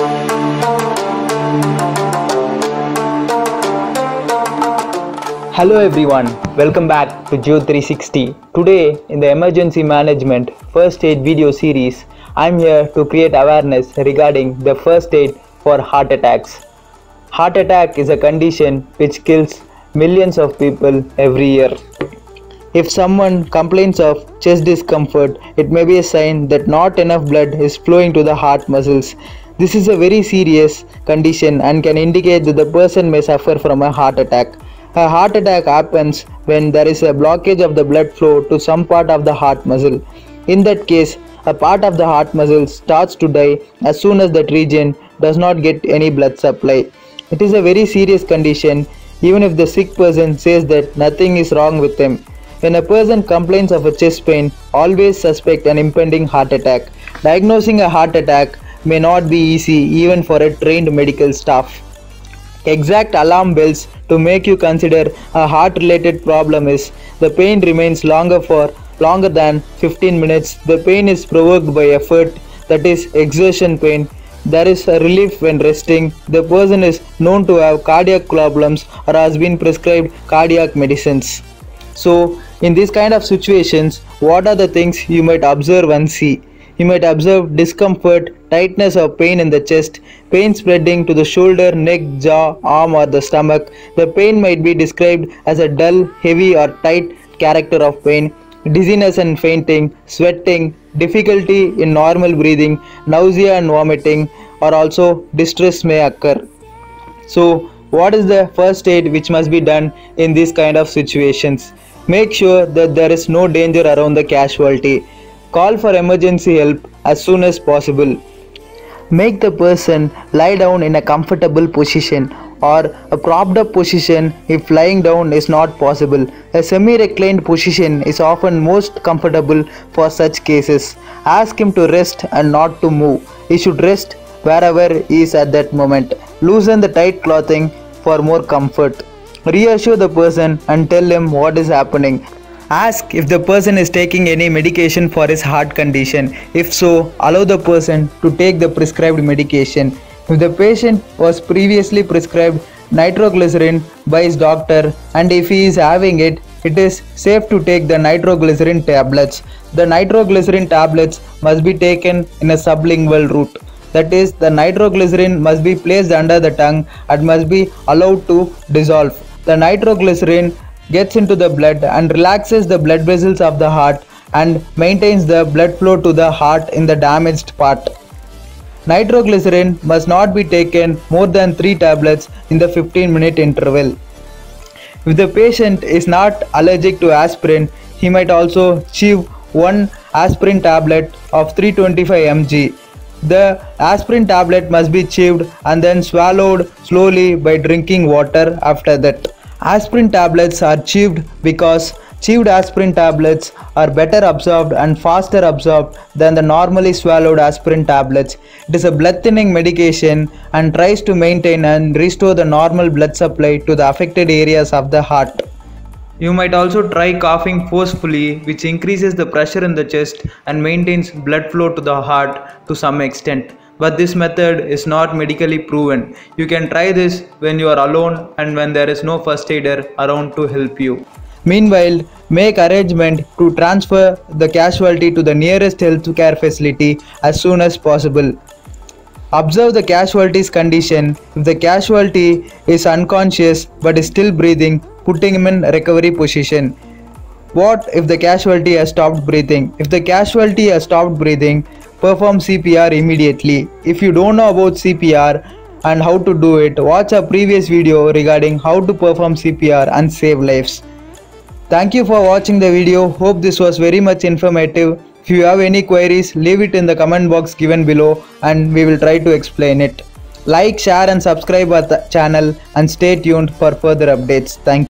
Hello everyone, welcome back to Geo 360. Today in the emergency management first aid video series, I am here to create awareness regarding the first aid for heart attacks. Heart attack is a condition which kills millions of people every year. If someone complains of chest discomfort, it may be a sign that not enough blood is flowing to the heart muscles. This is a very serious condition and can indicate that the person may suffer from a heart attack. A heart attack happens when there is a blockage of the blood flow to some part of the heart muscle. In that case, a part of the heart muscle starts to die as soon as that region does not get any blood supply. It is a very serious condition even if the sick person says that nothing is wrong with him. When a person complains of a chest pain, always suspect an impending heart attack. Diagnosing a heart attack may not be easy even for a trained medical staff. Exact alarm bells to make you consider a heart related problem is the pain remains longer than 15 minutes, the pain is provoked by effort, that is exertion pain, there is a relief when resting, the person is known to have cardiac problems or has been prescribed cardiac medicines. So in this kind of situations, what are the things you might observe and see? You might observe discomfort, tightness or pain in the chest, pain spreading to the shoulder, neck, jaw, arm or the stomach. The pain might be described as a dull, heavy or tight character of pain, dizziness and fainting, sweating, difficulty in normal breathing, nausea and vomiting, or also distress may occur. So what is the first aid which must be done in these kind of situations? Make sure that there is no danger around the casualty. Call for emergency help as soon as possible. Make the person lie down in a comfortable position or a propped up position if lying down is not possible. A semi-reclined position is often most comfortable for such cases. Ask him to rest and not to move. He should rest wherever he is at that moment. Loosen the tight clothing for more comfort. Reassure the person and tell him what is happening. Ask if the person is taking any medication for his heart condition. If so, allow the person to take the prescribed medication. If the patient was previously prescribed nitroglycerin by his doctor and if he is having it, it is safe to take the nitroglycerin tablets. The nitroglycerin tablets must be taken in a sublingual route. That is, the nitroglycerin must be placed under the tongue and must be allowed to dissolve. The nitroglycerin gets into the blood and relaxes the blood vessels of the heart and maintains the blood flow to the heart in the damaged part. Nitroglycerin must not be taken more than 3 tablets in the 15-minute interval. If the patient is not allergic to aspirin, he might also chew 1 aspirin tablet of 325 mg. The aspirin tablet must be chewed and then swallowed slowly by drinking water after that. Aspirin tablets are chewed because chewed aspirin tablets are better absorbed and faster absorbed than the normally swallowed aspirin tablets. It is a blood thinning medication and tries to maintain and restore the normal blood supply to the affected areas of the heart. You might also try coughing forcefully, which increases the pressure in the chest and maintains blood flow to the heart to some extent. But this method is not medically proven. You can try this when you are alone and when there is no first aider around to help you. Meanwhile, make arrangement to transfer the casualty to the nearest healthcare facility as soon as possible. Observe the casualty's condition. If the casualty is unconscious but is still breathing, putting him in recovery position. What if the casualty has stopped breathing? If the casualty has stopped breathing, perform CPR immediately. If you don't know about CPR and how to do it, watch our previous video regarding how to perform CPR and save lives. Thank you for watching the video. Hope this was very much informative. If you have any queries, leave it in the comment box given below and we will try to explain it. Like, share and subscribe our channel and stay tuned for further updates. Thank you.